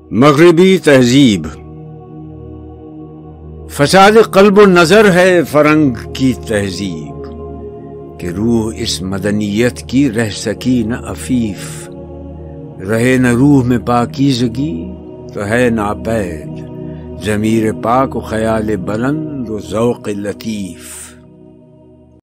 मगरिबी तहजीब। फसाद क़ल्ब व नज़र है फरंग की तहजीब, कि रूह इस मदनियत की रह सकी न अफीफ। रहे न रूह में पाकीज़गी तो है नापैद, ज़मीर पाक व ख़याल बुलंद व ज़ौक़ लतीफ़।